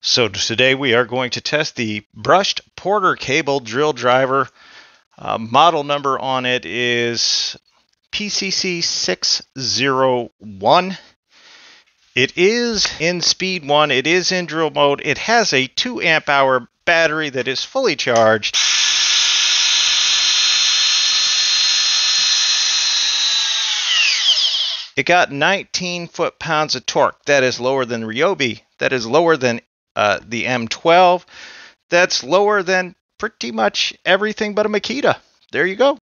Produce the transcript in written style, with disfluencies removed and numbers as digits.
So today we are going to test the brushed Porter cable drill driver. Model number on it is PCC601. It is in speed 1. It is in drill mode. It has a 2 amp hour battery that is fully charged. It got 19 foot-pounds of torque. That is lower than ryobi. That is lower than the M12. That's lower than pretty much everything but a Makita. There you go.